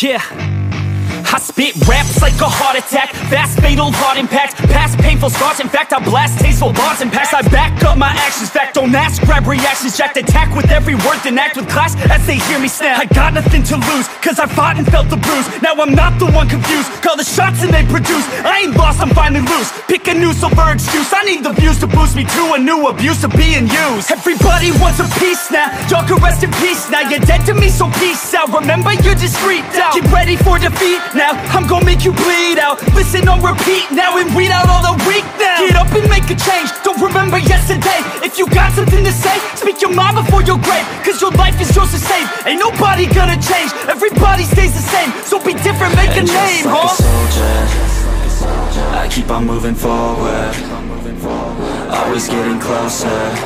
Yeah, I spit raps like a heart attack, fast fatal heart impact, past painful scars. In fact, I blast tasteful bars and packs. I back up my actions, fact don't ask, grab reactions, jacked attack with every word, then act with class as they hear me snap. I got nothing to lose, cause I fought and felt the bruise. Now I'm not the one confused, call the shots and they produce. I ain't lost, I'm finally loose, pick a new silver excuse. I need the views to boost me to a new abuse of being used. Everybody wants a piece now, y'all can rest in peace now. You're dead to me, so peace out, remember you're discreet out. Get ready for defeat now, I'm gonna make you bleed out. Listen on repeat now and weed out all the weak now. Get up and make a change, don't remember yesterday. If you got something to say, speak your mind before your grave, cause your life is yours to save. Ain't nobody gonna change, everybody stays the same. So be different, make a name, like a soldier, I keep on moving forward, always getting closer.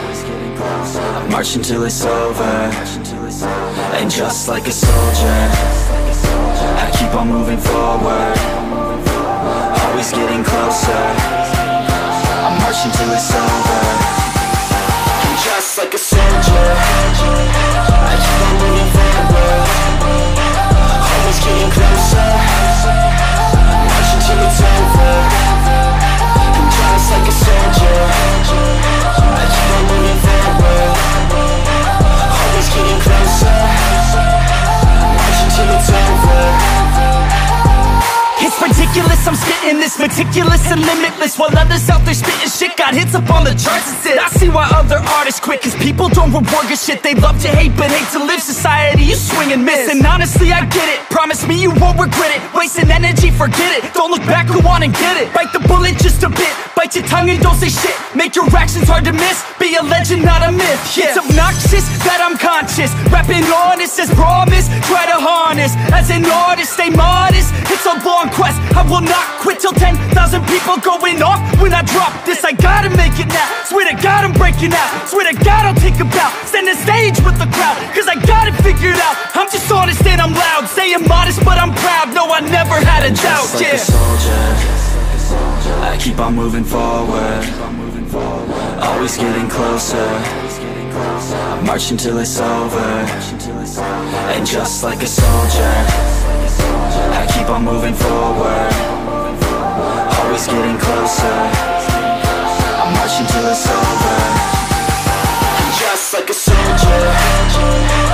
I march until it's over. And just like a soldier, I keep on moving forward, always getting closer. I march until it's over. And just like a soldier, I keep on moving forward, always getting closer. I march until it's over. And just like a soldier, I keep on moving forward, always getting closer. March until it's over. It's ridiculous, I'm spitting this meticulous and limitless, while others out there spitting shit got hits up on the charts and shit. I see why other artists quit, cause people don't reward good shit. They love to hate but hate to live. Society, you swing and miss. And honestly, I get it, promise me you won't regret it. Wasting energy, forget it, don't look back, go on and get it. Bite the bullet just a bit, bite your tongue and don't say shit. Make your actions hard to miss, be a legend, not a myth. Yeah. It's obnoxious that I'm conscious, rapping honest as promise. Try to harness, as an artist, stay modest. It's a long quest, I will not quit till 10,000 people going off when I drop this. I gotta make it now, swear to God I'm breaking out. Swear to God I'll take a bow, stand the stage with the crowd, cause I got it figured out. I'm just honest and I'm loud, saying modest but I'm proud. No, I never had a doubt. Just like a soldier, I keep on moving forward, always getting closer. I march until it's over. And just like a soldier, I keep on moving forward, always getting closer. I march until it's over. And just like a soldier,